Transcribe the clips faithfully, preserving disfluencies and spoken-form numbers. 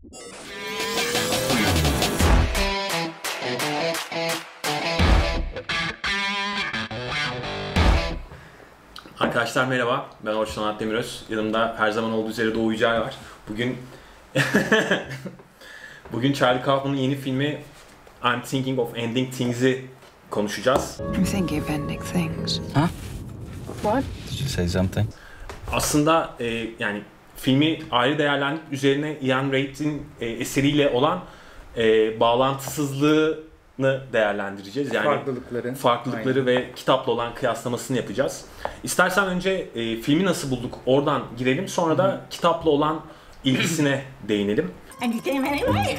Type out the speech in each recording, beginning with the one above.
Arkadaşlar merhaba, ben Orçun Anat Demiröz. Yanımda her zaman olduğu üzere Doğu Yücel var. Bugün Bugün Charlie Kaufman'ın yeni filmi I'm Thinking of Ending Things'i konuşacağız. I'm thinking of ending things. Huh? What? Did you say something? Aslında e, yani filmi ayrı değerlendirip üzerine Ian Wright'in e, eseriyle olan e, bağlantısızlığını değerlendireceğiz. Yani farklılıkları, farklılıkları ve kitapla olan kıyaslamasını yapacağız. İstersen önce e, filmi nasıl bulduk oradan girelim, sonra da Hı-hı. kitapla olan ilgisine değinelim. And you came anyway.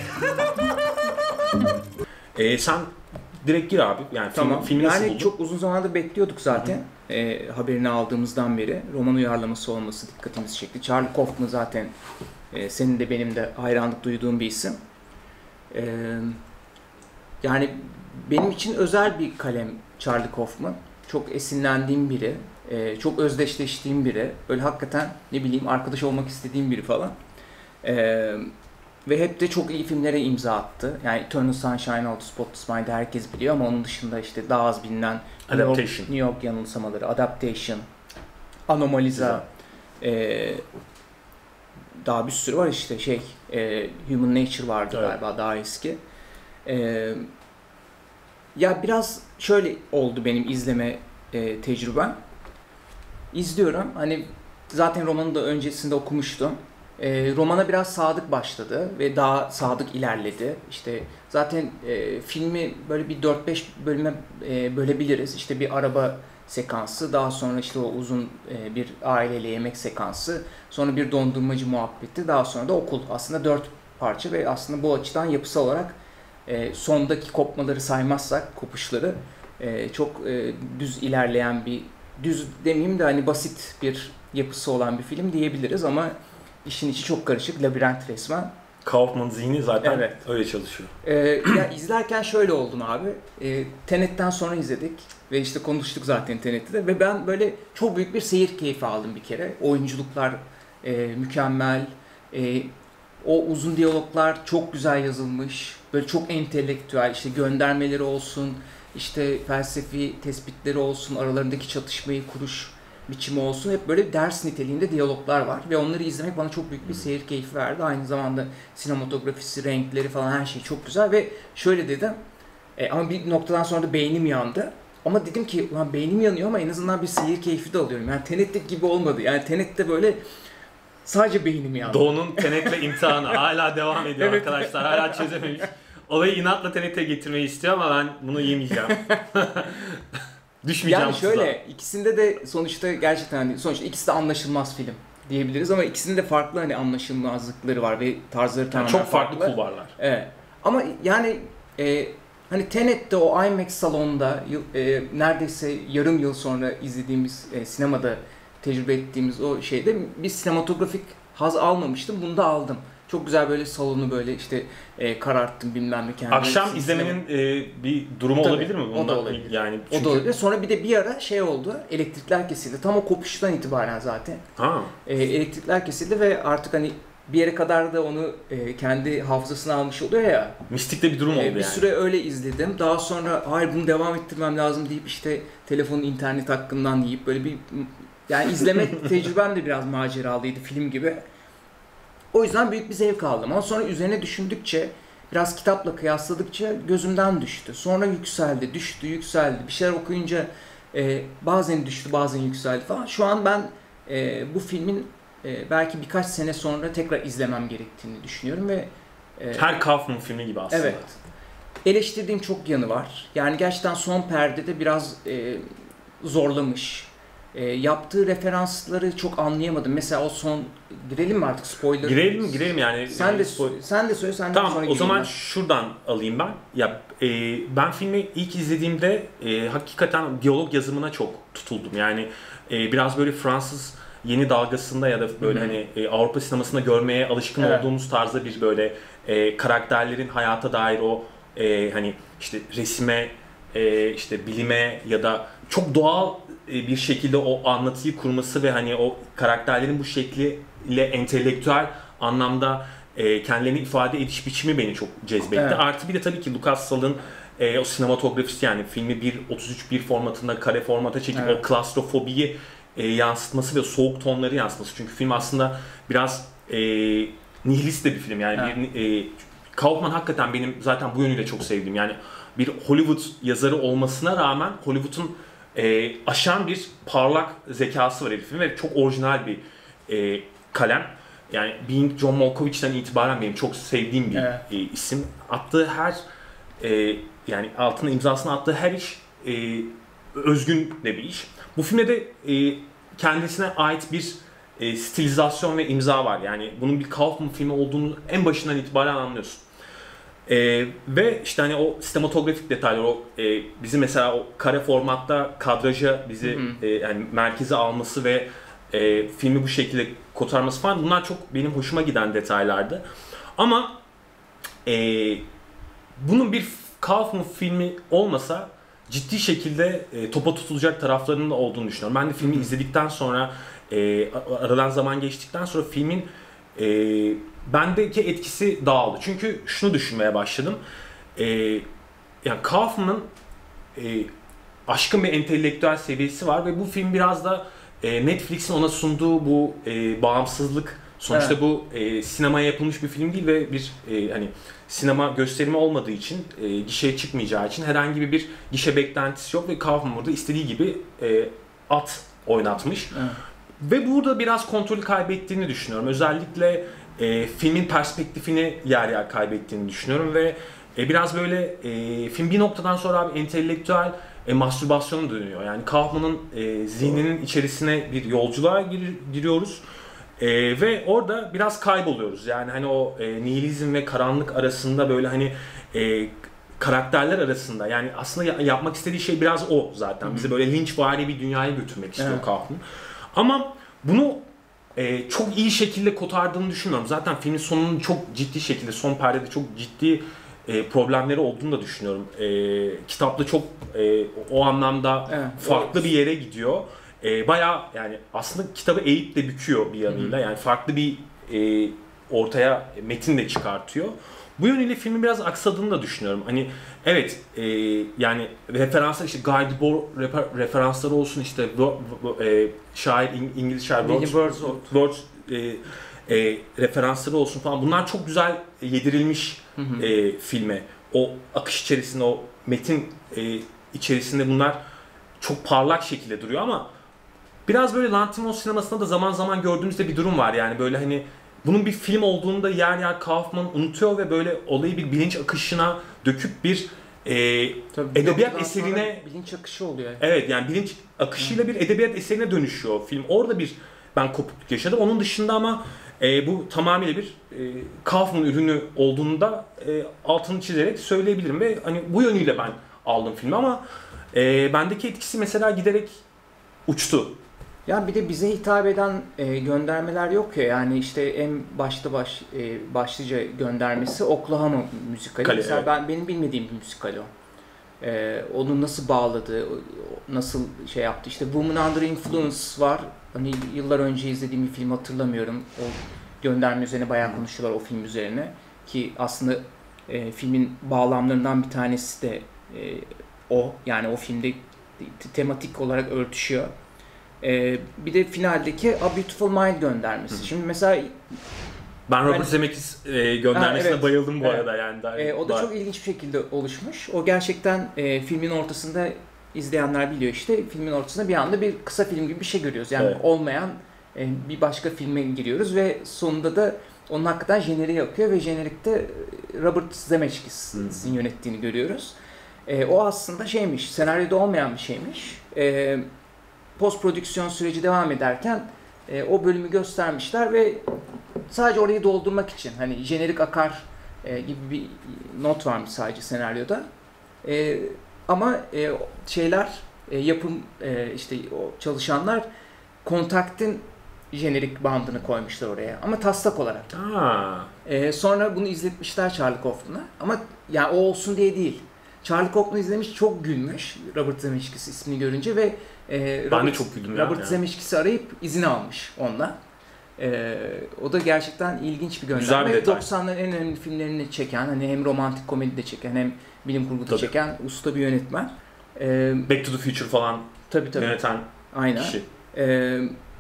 e, sen direkt gir abi. Yani tamam. film, filmi nasıl yani buldun? çok uzun zamandır bekliyorduk zaten. E, haberini aldığımızdan beri roman uyarlaması olması dikkatimizi çekti. Charlie Kaufman zaten e, senin de benim de hayranlık duyduğum bir isim. E, yani benim için özel bir kalem Charlie Kaufman. Çok esinlendiğim biri, e, çok özdeşleştiğim biri. Böyle hakikaten ne bileyim arkadaş olmak istediğim biri falan. E, ve hep de çok iyi filmlere imza attı. Yani Eternal Sunshine of the Spotless Mind'ı herkes biliyor ama onun dışında işte daha az bilinen New York, New York Yanılsamaları, Adaptation, Anomaliza, e, daha bir sürü var işte şey, e, Human Nature vardı evet. galiba daha eski. E, ya biraz şöyle oldu benim izleme e, tecrübem. İzliyorum, hani zaten romanı da öncesinde okumuştum. E, romana biraz sadık başladı ve daha sadık ilerledi. İşte zaten e, filmi böyle bir dört beş bölüme e, bölebiliriz. İşte bir araba sekansı, daha sonra işte o uzun e, bir aileyle yemek sekansı, sonra bir dondurmacı muhabbeti, daha sonra da okul. Aslında dört parça ve aslında bu açıdan yapısal olarak e, sondaki kopmaları saymazsak, kopuşları e, çok e, düz ilerleyen bir, düz demeyeyim de hani basit bir yapısı olan bir film diyebiliriz ama İşin içi çok karışık, labirent resmen. Kaufman zihni zaten evet. öyle çalışıyor. Ee, ya izlerken şöyle oldum abi. E, Tenet'ten sonra izledik ve işte konuştuk zaten Tenet'te de ve ben böyle çok büyük bir seyir keyfi aldım bir kere. Oyunculuklar e, mükemmel, e, o uzun diyaloglar çok güzel yazılmış, böyle çok entelektüel, işte göndermeleri olsun, işte felsefi tespitleri olsun, aralarındaki çatışmayı kuruş biçimi olsun, hep böyle ders niteliğinde diyaloglar var ve onları izlemek bana çok büyük bir seyir keyfi verdi. Aynı zamanda sinematografisi, renkleri falan her şey çok güzel ve şöyle dedim, e, ama bir noktadan sonra da beynim yandı. Ama dedim ki ulan beynim yanıyor ama en azından bir seyir keyfi de alıyorum. Yani Tenet'teki gibi olmadı. Yani Tenet'te böyle sadece beynim yandı. Doğu'nun Tenet'le imtihanı hala devam ediyor evet. Arkadaşlar. Hala çözememiş. Olayı inatla Tenet'e getirmeyi istiyor ama ben bunu yemeyeceğim. Düşmeyeceğim. Yani şöyle, tuzağa. ikisinde de sonuçta gerçekten hani sonuçta ikisi de anlaşılmaz film diyebiliriz ama ikisinde de farklı hani anlaşılmazlıkları var ve tarzları tamamen yani çok farklı farklı. kulvarlar. Evet. Ama yani e, hani Tenet'te o IMAX salonunda e, neredeyse yarım yıl sonra izlediğimiz e, sinemada tecrübe ettiğimiz o şeyde bir sinematografik haz almamıştım. Bunu da aldım. Çok güzel böyle salonu böyle işte e, kararttım bilmem ne kendime. Akşam izlemenin e, bir durumu Tabii, olabilir mi? O da olabilir. Yani çünkü... O da olabilir. Sonra bir de bir ara şey oldu. Elektrikler kesildi. Tam o kopuştan itibaren zaten. Ha. E, elektrikler kesildi ve artık hani bir yere kadar da onu e, kendi hafızasına almış oluyor ya. Mistikte bir durum oldu e, bir yani. Bir süre öyle izledim. Daha sonra hayır bunu devam ettirmem lazım deyip işte telefonun internet hakkından yiyip böyle bir yani izleme tecrübem de biraz maceralıydı film gibi. O yüzden büyük bir zevk aldım ama sonra üzerine düşündükçe, biraz kitapla kıyasladıkça gözümden düştü. Sonra yükseldi, düştü, yükseldi. Bir şeyler okuyunca e, bazen düştü, bazen yükseldi falan. Şu an ben e, bu filmin e, belki birkaç sene sonra tekrar izlemem gerektiğini düşünüyorum ve e, her Kaufman filmi gibi aslında. Evet. Eleştirdiğim çok yanı var. Yani gerçekten son perdede biraz e, zorlamış. E, yaptığı referansları çok anlayamadım. Mesela o son girelim mi artık spoiler? Girelim mi? Girelim yani. Sen de spoiler. sen de söyle sen de tamam, sonra o zaman ben. şuradan alayım ben. Ya e, ben filmi ilk izlediğimde e, hakikaten diyalog yazımına çok tutuldum. Yani e, biraz böyle Fransız yeni dalgasında ya da böyle Hı-hı. hani e, Avrupa sinemasında görmeye alışkın evet. olduğumuz tarzda bir böyle e, karakterlerin hayata dair o e, hani işte resime, e, işte bilime ya da çok doğal bir şekilde o anlatıyı kurması ve hani o karakterlerin bu şekliyle entelektüel anlamda e, kendilerini ifade ediş biçimi beni çok cezbetti. Evet. Artı bir de tabii ki Lucas Sal'ın e, o sinematografisi, yani filmi bir otuz üç bir formatında kare formata çekip Evet. o klastrofobiyi e, yansıtması ve soğuk tonları yansıtması. Çünkü film aslında biraz e, nihilist de bir film. Yani Evet. bir, e, Kaufman hakikaten benim zaten bu yönüyle çok sevdim. Yani bir Hollywood yazarı olmasına rağmen Hollywood'un e, aşan bir parlak zekası var herifin ve çok orijinal bir e, kalem. Yani Being John Malkovich'ten itibaren benim çok sevdiğim bir Evet. e, isim. Attığı her e, yani altına imzasını attığı her iş e, özgün de bir iş. Bu filmde de e, kendisine ait bir e, stilizasyon ve imza var. Yani bunun bir Kaufman filmi olduğunu en başından itibaren anlıyorsun. E, ve işte hani o sinematografik detaylar, o e, bizi mesela o kare formatta kadraja bizi Hı hı. e, yani merkeze alması ve e, filmi bu şekilde kotarması falan, bunlar çok benim hoşuma giden detaylardı. Ama e, bunun bir Kaufman filmi olmasa ciddi şekilde e, topa tutulacak taraflarının da olduğunu düşünüyorum. Ben de filmi izledikten sonra, e, aradan zaman geçtikten sonra filmin e, bendeki etkisi dağıldı. Çünkü şunu düşünmeye başladım. E, yani Kaufman'ın e, aşkın bir entelektüel seviyesi var ve bu film biraz da e, Netflix'in ona sunduğu bu e, bağımsızlık. Sonuçta Evet. bu e, sinemaya yapılmış bir film değil ve bir e, hani sinema gösterimi olmadığı için, e, gişeye çıkmayacağı için herhangi bir, bir gişe beklentisi yok ve Kaufman burada istediği gibi e, at oynatmış. Evet. Ve burada biraz kontrolü kaybettiğini düşünüyorum. Özellikle e, filmin perspektifini yer yer kaybettiğini düşünüyorum ve e, biraz böyle e, film bir noktadan sonra abi entelektüel e, mastürbasyona dönüyor. Yani Kaufman'ın e, zihninin içerisine bir yolculuğa gir- giriyoruz. E, ve orada biraz kayboluyoruz. Yani hani o e, nihilizm ve karanlık arasında böyle hani e, karakterler arasında, yani aslında ya- yapmak istediği şey biraz o zaten. Bizi böyle linçvari bir dünyaya götürmek istiyor Evet. Kaufman. Ama bunu e, çok iyi şekilde kotardığını düşünüyorum. Zaten filmin sonunun çok ciddi şekilde, son perdede çok ciddi e, problemleri olduğunu da düşünüyorum. E, kitapta çok e, o anlamda Evet. farklı bir yere gidiyor. E, bayağı yani aslında kitabı eğip de büküyor bir yanıyla. Yani farklı bir e, ortaya metin de çıkartıyor. Bu yönüyle filmin biraz aksadığını da düşünüyorum. Hani evet e, yani referanslar, işte Guy Debord refer- referansları olsun, işte Wo- Wo- e, şair, İng- İngiliz şair William Wordsworth Wordsworth. Words- e, e, referansları olsun falan. Bunlar çok güzel yedirilmiş e, filme. O akış içerisinde, o metin e, içerisinde bunlar çok parlak şekilde duruyor ama biraz böyle Lanthimos sinemasında da zaman zaman gördüğümüzde bir durum var. Yani böyle hani bunun bir film olduğunu da yer yer Kaufman unutuyor ve böyle olayı bir bilinç akışına döküp bir e, Tabii bir edebiyat noktadan sonra eserine, bilinç akışı oluyor. evet yani bilinç akışıyla bir edebiyat eserine dönüşüyor film. Orada bir ben kopukluk yaşadım. Onun dışında ama e, bu tamamıyla bir e, Kaufman ürünü olduğunu da e, altını çizerek söyleyebilirim ve hani bu yönüyle ben aldım filmi ama e, bendeki etkisi mesela giderek uçtu. Ya bir de bize hitap eden e, göndermeler yok ya, yani işte en başta baş e, başlıca göndermesi Oklahoma müzikali. Kale, Mesela evet. ben benim bilmediğim bir müzikal o. E, onu nasıl bağladı, o- o- nasıl şey yaptı. İşte Woman Under Influence var. Hani yıllar önce izlediğim bir film, hatırlamıyorum. O gönderme üzerine bayağı konuşuyorlar, o film üzerine. Ki aslında e, filmin bağlamlarından bir tanesi de e, o. Yani o filmde te- tematik olarak örtüşüyor. Ee, bir de finaldeki A Beautiful Mind göndermesi. Şimdi mesela Ben Robert Yani- Zemeckis e, göndermesine Ha, evet. bayıldım bu Evet. arada yani. Daha, e, o da daha- çok ilginç bir şekilde oluşmuş. O gerçekten e, filmin ortasında, izleyenler biliyor işte, filmin ortasında bir anda bir kısa film gibi bir şey görüyoruz. Yani Evet. olmayan e, bir başka filme giriyoruz ve sonunda da onun hakikaten jeneriği yakıyor ve jenerikte Robert Zemeckis'in yönettiğini görüyoruz. E, o aslında şeymiş, senaryoda olmayan bir şeymiş. E, post prodüksiyon süreci devam ederken e, o bölümü göstermişler ve sadece orayı doldurmak için, hani jenerik akar e, gibi bir not varmış sadece senaryoda. E, ama e, şeyler, e, yapım e, işte o çalışanlar Contact'in jenerik bandını koymuşlar oraya ama taslak olarak. Ha. E, sonra bunu izletmişler Charlie Kaufman'a ama yani o olsun diye değil. Charlie Kaufman izlemiş, çok gülmüş Robert Zemeckis ismini görünce ve e, Ben Robert, de çok güldüm ya. Robert yani. Zemeckis'i arayıp izin almış onunla. Ee, o da gerçekten ilginç bir gönderme. Güzel bir detay. doksanların en önemli filmlerini çeken, hani hem romantik komedi de çeken hem bilim kurgu da Tabii. çeken usta bir yönetmen. Ee, Back to the Future falan tabii tabii. yöneten Aynen. kişi. Ee,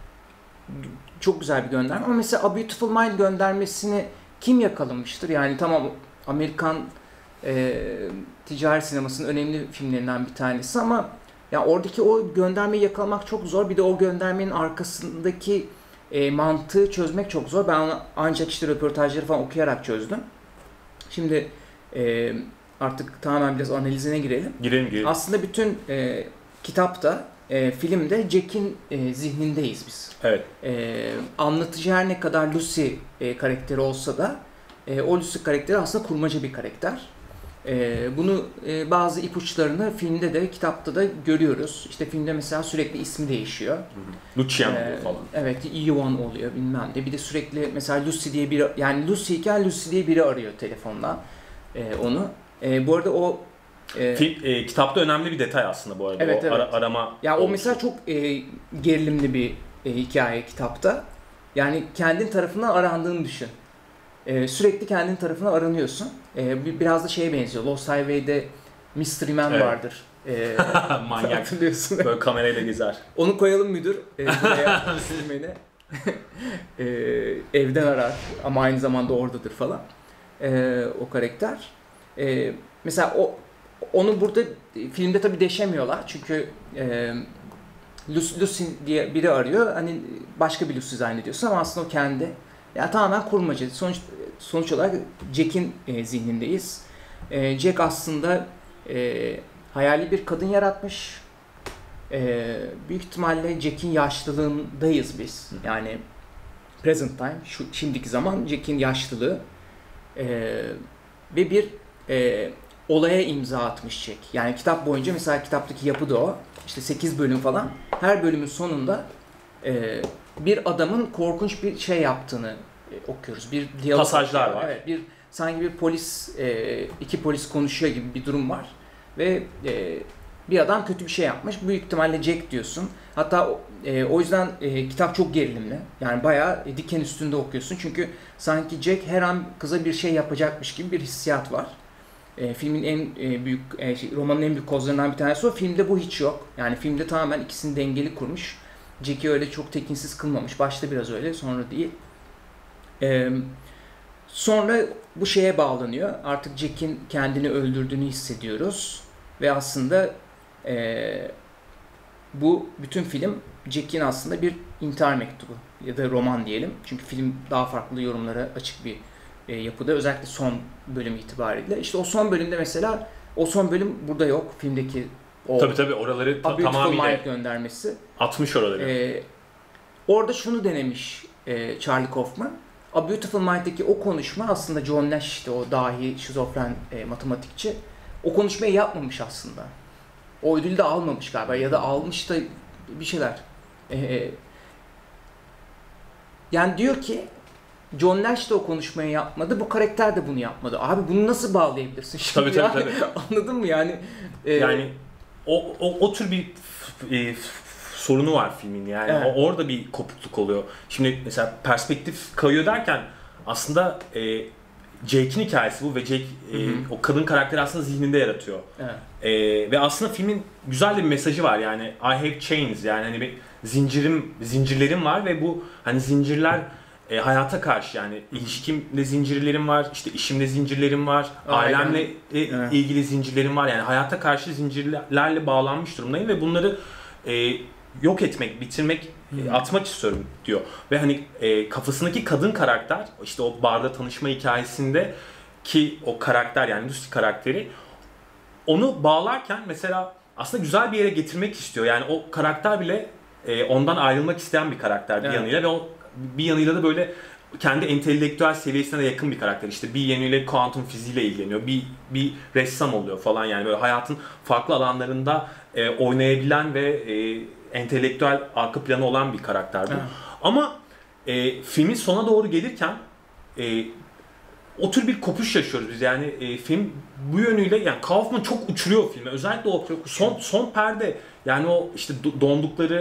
çok güzel bir gönderme ama mesela A Beautiful Mind göndermesini kim yakalamıştır? Yani tamam, Amerikan e, ticari sinemasının önemli filmlerinden bir tanesi ama ya oradaki o göndermeyi yakalamak çok zor. Bir de o göndermenin arkasındaki e, mantığı çözmek çok zor. Ben onu ancak işte röportajları falan okuyarak çözdüm. Şimdi e, artık tamamen biraz analizine girelim. Girelim girelim. Aslında bütün e, kitapta, e, filmde Jack'in e, zihnindeyiz biz. Evet. E, anlatıcı her ne kadar Lucy e, karakteri olsa da e, o Lucy karakteri aslında kurmaca bir karakter. E, bunu e, bazı ipuçlarını filmde de kitapta da görüyoruz. İşte filmde mesela sürekli ismi değişiyor. Lucian Ee, falan. Evet, Yuan oluyor bilmem de. Bir de sürekli mesela Lucy diye biri, yani Lucy iken Lucy diye biri arıyor telefonla e, onu. E, bu arada o e, Film, e, kitapta önemli bir detay aslında bu arada. Evet, o evet. Ara, arama. ya o oluşu. mesela çok e, gerilimli bir e, hikaye kitapta. Yani kendin tarafından arandığını düşün. E, sürekli kendin tarafından aranıyorsun. E, bir- biraz da şeye benziyor. Lost Highway'de Mystery Man Evet. vardır. E, Manyak. hatırlıyorsun. Böyle kamerayla gezer. Onu koyalım müdür. E, buraya filmini. e, evden arar ama aynı zamanda oradadır falan. E, o karakter. E, mesela o onu burada filmde tabii deşemiyorlar çünkü e, Lucy, Lucy diye biri arıyor. Hani başka bir Lucy zannediyorsun ama aslında o kendi. Yani tamamen kurmaca. Sonuç sonuç olarak Jack'in e, zihnindeyiz. E, Jack aslında e, hayali bir kadın yaratmış. E, büyük ihtimalle Jack'in yaşlılığındayız biz. Yani present time, şu şimdiki zaman Jack'in yaşlılığı e, ve bir e, olaya imza atmış Jack. Yani kitap boyunca mesela kitaptaki yapı da o. İşte sekiz bölüm falan. Her bölümün sonunda e, bir adamın korkunç bir şey yaptığını e, okuyoruz. Bir diyalog Pasajlar var. Evet, bir sanki bir polis e, iki polis konuşuyor gibi bir durum var ve e, bir adam kötü bir şey yapmış. Büyük ihtimalle Jack diyorsun. Hatta e, o yüzden e, kitap çok gerilimli. Yani bayağı e, diken üstünde okuyorsun. Çünkü sanki Jack her an kıza bir şey yapacakmış gibi bir hissiyat var. E, filmin en e, büyük, e, şey, romanın en büyük kozlarından bir tanesi o. Filmde bu hiç yok. Yani filmde tamamen ikisini dengeli kurmuş. Jack'i öyle çok tekinsiz kılmamış. Başta biraz öyle, sonra değil. E, sonra bu şeye bağlanıyor. Artık Jack'in kendini öldürdüğünü hissediyoruz. Ve aslında e, bu bütün film Jack'in aslında bir intihar mektubu ya da roman diyelim. Çünkü film daha farklı yorumlara açık bir e, yapıda. Özellikle son bölüm itibariyle. İşte o son bölümde mesela, o son bölüm burada yok. Filmdeki o Tabii tabii oraları ta- A Beautiful tamamıyla Mind göndermesi. atmış oraları. E, orada şunu denemiş e, Charlie Kaufman. A Beautiful Mind'deki o konuşma aslında John Nash, işte o dahi şizofren e, matematikçi, o konuşmayı yapmamış aslında. O ödülü de almamış galiba ya da almış da bir şeyler. Ee, yani diyor ki John Nash da o konuşmayı yapmadı, bu karakter de bunu yapmadı. Abi bunu nasıl bağlayabilirsin şimdi? Tabii, tabii, ya? Anladın mı yani? Ee, Yani o, o, o tür bir f- e, f- sorunu var filmin yani. Evet. O, orada bir kopukluk oluyor. Şimdi mesela perspektif kayıyor derken aslında e, Jake'in hikayesi bu ve Jake e, Hı hı. o kadın karakteri aslında zihninde yaratıyor. evet. E, ve aslında filmin güzel de bir mesajı var yani I have chains, yani hani bir zincirim zincirlerim var ve bu hani zincirler e, hayata karşı, yani ilişkimle zincirlerim var, işte işimle zincirlerim var, Aynen. ailemle e, Evet. ilgili zincirlerim var, yani hayata karşı zincirlerle bağlanmış durumdayım ve bunları e, yok etmek, bitirmek, e, atmak istiyorum diyor. Ve hani e, kafasındaki kadın karakter, işte o barda tanışma hikayesinde ki o karakter, yani Lucy karakteri, onu bağlarken mesela aslında güzel bir yere getirmek istiyor. Yani o karakter bile e, ondan ayrılmak isteyen bir karakter bir Evet. yanıyla ve o bir yanıyla da böyle kendi entelektüel seviyesine de yakın bir karakter. İşte bir yönüyle kuantum fiziğiyle ilgileniyor. Bir bir ressam oluyor falan, yani böyle hayatın farklı alanlarında e, oynayabilen ve e, entelektüel arka planı olan bir karakter bu. Evet. Ama e, filmin sona doğru gelirken e, o tür bir kopuş yaşıyoruz biz. Yani e, film bu yönüyle, yani Kaufman çok uçuruyor filmi. Özellikle o son son perde, yani o işte do- dondukları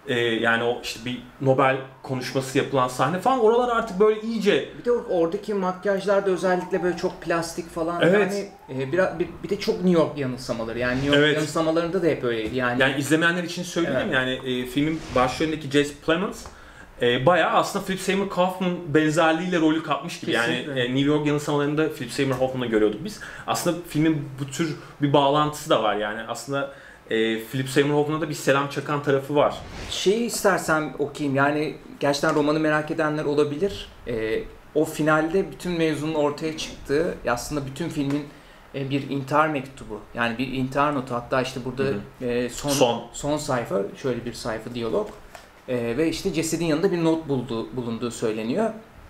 e, yani o işte bir Nobel konuşması yapılan sahne falan, oralar artık böyle iyice... Bir de oradaki makyajlar da özellikle böyle çok plastik falan. Evet. Yani e, biraz bir, bir de çok New York yanılsamaları. Yani New York Evet. yanılsamalarında da hep öyleydi. Yani Yani izlemeyenler için söyleyeyim, Evet. yani e, filmin başrolündeki Jesse Plemons e, bayağı aslında Philip Seymour Hoffman benzerliğiyle rolü kapmış gibi. Kesinlikle. Yani e, New York yanılsamalarında Philip Seymour Hoffman'ı görüyorduk biz. Aslında filmin bu tür bir bağlantısı da var yani. Aslında e, Philip Seymour Hoffman'a da bir selam çakan tarafı var. şeyi istersen okuyayım. Yani gerçekten romanı merak edenler olabilir. E, o finalde bütün mevzunun ortaya çıktığı, aslında bütün filmin e, bir intihar mektubu. Yani bir intihar notu. Hatta işte burada Hı e, son, Son. son sayfa, şöyle bir sayfa diyalog. E, ve işte cesedin yanında bir not bulduğu, bulunduğu söyleniyor.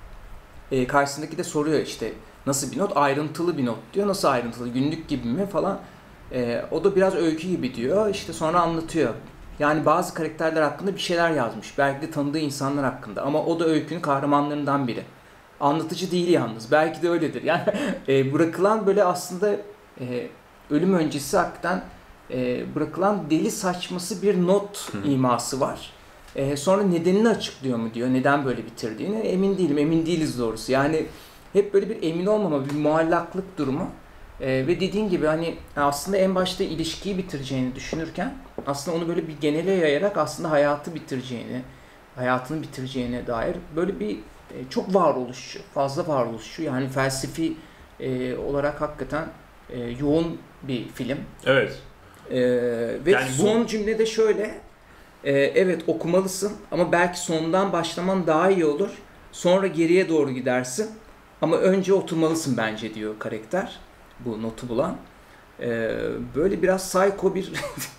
E, karşısındaki de soruyor işte nasıl bir not? Ayrıntılı bir not diyor. Nasıl ayrıntılı? Günlük gibi mi falan. E, o da biraz öykü gibi diyor. İşte sonra anlatıyor. Yani bazı karakterler hakkında bir şeyler yazmış. Belki de tanıdığı insanlar hakkında. Ama o da öykünün kahramanlarından biri. Anlatıcı değil yalnız. Belki de öyledir. Yani e, bırakılan böyle aslında e, ölüm öncesi hakikaten e, bırakılan deli saçması bir not Hı. iması var. E, sonra nedenini açıklıyor mu diyor. Neden böyle bitirdiğini. Emin değilim. Emin değiliz doğrusu. Yani hep böyle bir emin olmama, bir muallaklık durumu. E, ve dediğin gibi hani aslında en başta ilişkiyi bitireceğini düşünürken aslında onu böyle bir genele yayarak aslında hayatı bitireceğini, hayatını bitireceğine dair böyle bir e, çok varoluşçu, fazla varoluşçu, yani felsefi e, olarak hakikaten e, yoğun bir film. Evet. E, ve Yani bu- son cümlede şöyle, e, evet okumalısın ama belki sondan başlaman daha iyi olur. Sonra geriye doğru gidersin ama önce oturmalısın bence diyor karakter, bu notu bulan. E, böyle biraz psycho bir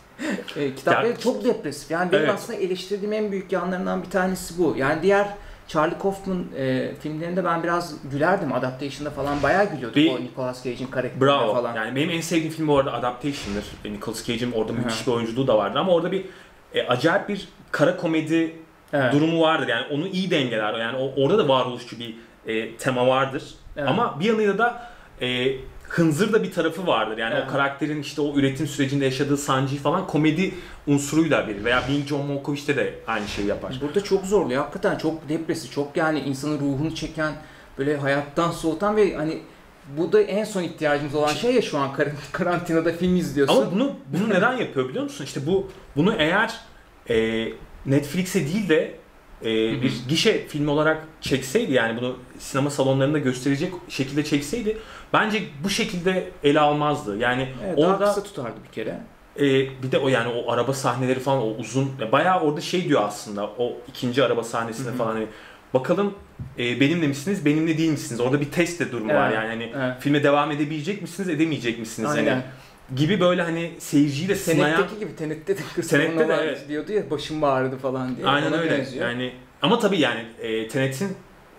e, kitap Ya- ve çok depresif. Yani benim Evet. aslında eleştirdiğim en büyük yanlarından bir tanesi bu. Yani diğer Charlie Kaufman e, filmlerinde ben biraz gülerdim. Adaptation'da falan bayağı gülüyordum. Bir- O Nicolas Cage'in karakterine Bravo. falan. Yani benim en sevdiğim film bu arada Adaptation'dır. E, Nicolas Cage'in orada müthiş bir oyunculuğu da vardı ama orada bir e, acayip bir kara komedi Evet. durumu vardır. Yani onu iyi dengeler. Yani o, orada da varoluşçu bir e, tema vardır. Evet. Ama bir yanıyla da e, hınzır da bir tarafı vardır. Yani Evet. o karakterin işte o üretim sürecinde yaşadığı sancıyı falan komedi unsuruyla verir. Veya Bing John Malkovich'te de aynı şeyi yapar. Burada çok zorluyor. Hakikaten çok depresif, çok yani insanın ruhunu çeken, böyle hayattan soğutan ve hani bu da en son ihtiyacımız olan şey ya şu an kar- karantinada film izliyorsun. Ama bunu bunu neden yapıyor biliyor musun? İşte bu bunu eğer e, Netflix'e değil de e, bir gişe filmi olarak çekseydi, yani bunu sinema salonlarında gösterecek şekilde çekseydi bence bu şekilde ele almazdı. Yani Evet, daha orada kısa tutardı bir kere. e, bir de o yani o araba sahneleri falan, o uzun bayağı orada şey diyor aslında, o ikinci araba sahnesinde falan hani bakalım e, benimle misiniz, benimle değil misiniz? Orada bir test de durumu var Evet, yani hani evet. filme devam edebilecek misiniz, edemeyecek misiniz? Aynen. Hani gibi böyle hani seyirciyi de sınayan. Tenetteki gibi, Tenet'te de Tenet'te de Christopher evet. diyordu ya başım ağrıdı falan diye. Aynen Ona öyle. benziyor. Yani ama tabii yani e, Tenet'in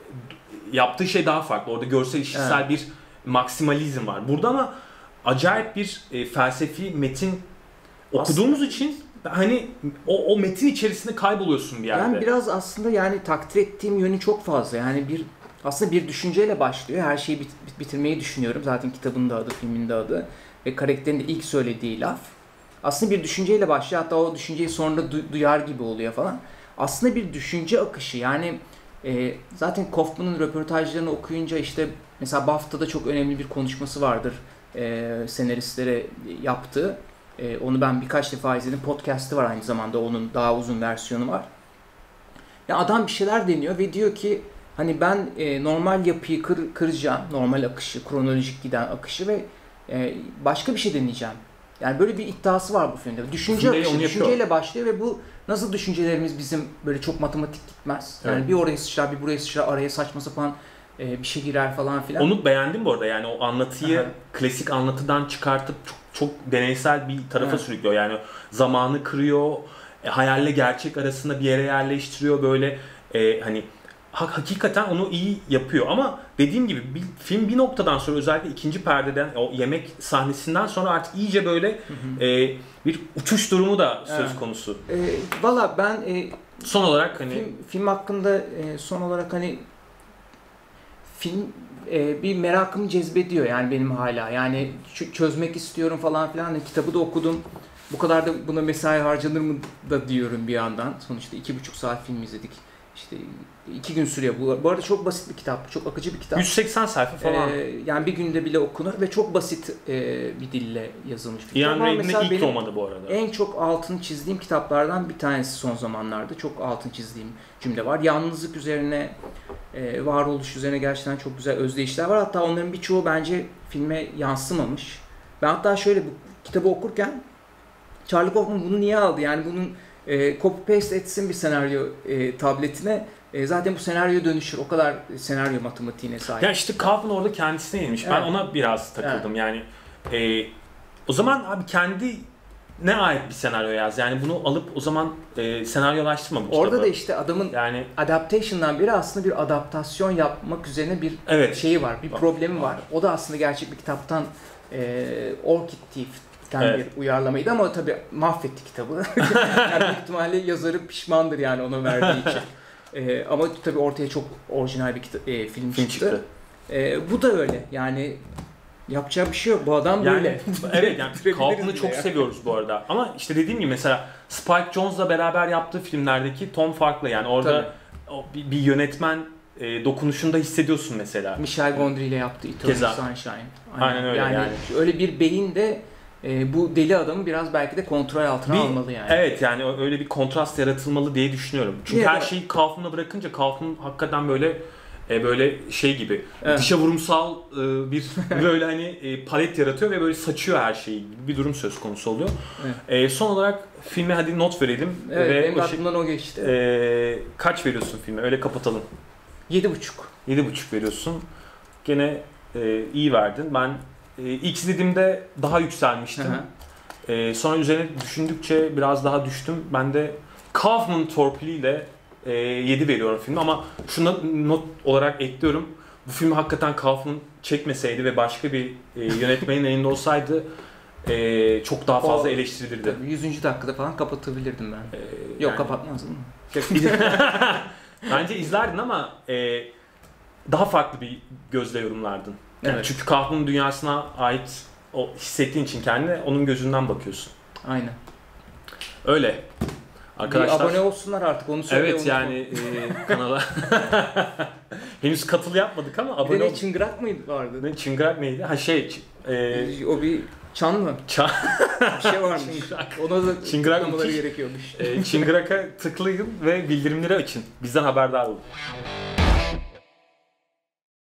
yaptığı şey daha farklı. Orada görsel işitsel Evet. bir maksimalizm var. Burada ama acayip bir e, felsefi metin okuduğumuz için hani o, o metin içerisinde kayboluyorsun bir yerde. Ben biraz aslında yani takdir ettiğim yönü çok fazla. Yani bir aslında bir düşünceyle başlıyor. Her şeyi bit- bit- bitirmeyi düşünüyorum. Zaten kitabın da adı, filmin de adı ve karakterin de ilk söylediği laf. Aslında bir düşünceyle başlıyor. Hatta o düşünceyi sonra du- duyar gibi oluyor falan. Aslında bir düşünce akışı. Yani e, zaten Kaufman'ın röportajlarını okuyunca işte mesela BAFTA'da çok önemli bir konuşması vardır. E, senaristlere yaptığı. E, onu ben birkaç defa izledim. Podcast'ı var aynı zamanda. Onun daha uzun versiyonu var. Ya adam bir şeyler deniyor ve diyor ki hani ben e, normal yapıyı kır, kıracağım. Normal akışı, kronolojik giden akışı ve e, başka bir şey deneyeceğim. Yani böyle bir iddiası var bu filmde. Düşünce Filmde akışı, onu yapıyor. düşünceyle başlıyor ve bu nasıl düşüncelerimiz bizim böyle çok matematik gitmez. Yani Evet. bir oraya sıçrar, bir buraya sıçrar, araya saçma sapan e, bir şey girer falan filan. Onu beğendim bu arada. Yani o anlatıyı Aha. klasik anlatıdan çıkartıp çok, çok deneysel bir tarafa Evet. sürüklüyor. Yani zamanı kırıyor, e, hayalle gerçek arasında bir yere yerleştiriyor böyle e, hani ha- hakikaten onu iyi yapıyor ama dediğim gibi bir, film bir noktadan sonra özellikle ikinci perdeden o yemek sahnesinden sonra artık iyice böyle e, bir uçuş durumu da söz Evet. konusu. E, Valla ben e, Son olarak hani film, film hakkında e, son olarak hani film e, bir merakımı cezbediyor yani benim hala. Yani ç- çözmek istiyorum falan filan. Hani kitabı da okudum. bu kadar da buna mesai harcanır mı da diyorum bir yandan. Sonuçta iki buçuk saat film izledik. İşte iki gün sürüyor. Bu, bu arada çok basit bir kitap, çok akıcı bir kitap. yüz seksen sayfa falan. Ee, yani bir günde bile okunur ve çok basit e, bir dille yazılmış bir kitap. İan Reid'in ilk romanı bu arada. En çok altını çizdiğim kitaplardan bir tanesi son zamanlarda. Çok altını çizdiğim cümle var. Yalnızlık üzerine, e, varoluş üzerine gerçekten çok güzel özdeyişler var. Hatta onların birçoğu bence filme yansımamış. Ben hatta şöyle bu kitabı okurken Charlie Kaufman bunu niye aldı? Yani bunun e, copy paste etsin bir senaryo e, tabletine. E, zaten bu senaryo dönüşür. O kadar senaryo matematiğine sahip. Ya işte Kaufman orada kendisine yenilmiş. Evet. Ben ona biraz takıldım. Evet. Yani e, o zaman abi kendi ne ait bir senaryo yaz. Yani bunu alıp o zaman e, senaryolaştırma bu kitabı. Orada da işte adamın yani adaptation'dan biri aslında bir adaptasyon yapmak üzerine bir evet. şeyi var. Bir problemi var. O da aslında gerçek bir kitaptan e, Orchid Thief'ten evet. bir uyarlamaydı ama tabii mahvetti kitabı. Yani büyük ihtimalle yazarı pişmandır yani ona verdiği için. Ee, ama tabii ortaya çok orijinal bir kita- e, film, film çıktı. çıktı. Ee, bu da öyle. Yani yapacak bir şey yok. Bu adam yani, böyle. Evet yani Kaufman'ı çok yani. seviyoruz bu arada. Ama işte dediğim gibi mesela Spike Jonze'la beraber yaptığı filmlerdeki ton farklı. Yani orada o, bir, bir yönetmen e, dokunuşunda hissediyorsun mesela. Michel Gondry ile yaptığı Eternal Sunshine. Aynen, Aynen öyle yani, yani. Öyle bir beyin de E, bu deli adamı biraz belki de kontrol altına bir, almalı yani. Evet yani öyle bir kontrast yaratılmalı diye düşünüyorum. Çünkü ya her da, şeyi Kaufman'a bırakınca Kaufman hakikaten böyle e, böyle şey gibi evet. dışa vurumsal e, bir böyle hani e, palet yaratıyor ve böyle saçıyor her şeyi gibi bir durum söz konusu oluyor. Evet. E, son olarak filme hadi not verelim. Evet ve benim aklımdan şey, o geçti. E, kaç veriyorsun filme? Öyle kapatalım. Yedi buçuk. Yedi buçuk veriyorsun. Gene e, iyi verdin. Ben Ee, ilk izlediğimde daha yükselmiştim. Ee, sonra üzerine düşündükçe biraz daha düştüm. Ben de Kaufman torpiliyle e, yedi veriyorum filme ama şuna not olarak ekliyorum. Bu filmi hakikaten Kaufman çekmeseydi ve başka bir e, yönetmenin elinde olsaydı e, çok daha fazla o, eleştirilirdi. Tabii yüzüncü dakikada falan kapatabilirdim ben. Ee, Yok yani, kapatmazdım mı? Bence izlerdin ama e, daha farklı bir gözle yorumlardın. Yani evet. Çünkü Kaufman'ın dünyasına ait o hissettiğin için kendine onun gözünden bakıyorsun. Aynen. Öyle. Arkadaşlar. Bir abone olsunlar artık onu söyle. Evet yani e, kanala. Henüz katıl yapmadık ama abone ol. Ne çıngırak mıydı vardı? Ne çıngırak neydi? Ha şey. E, o bir çan mı? Çan. Bir şey varmış. Çıngırak. Ona da tıklamaları gerekiyormuş. E, çıngıraka tıklayın ve bildirimleri açın. Bizden haberdar olun.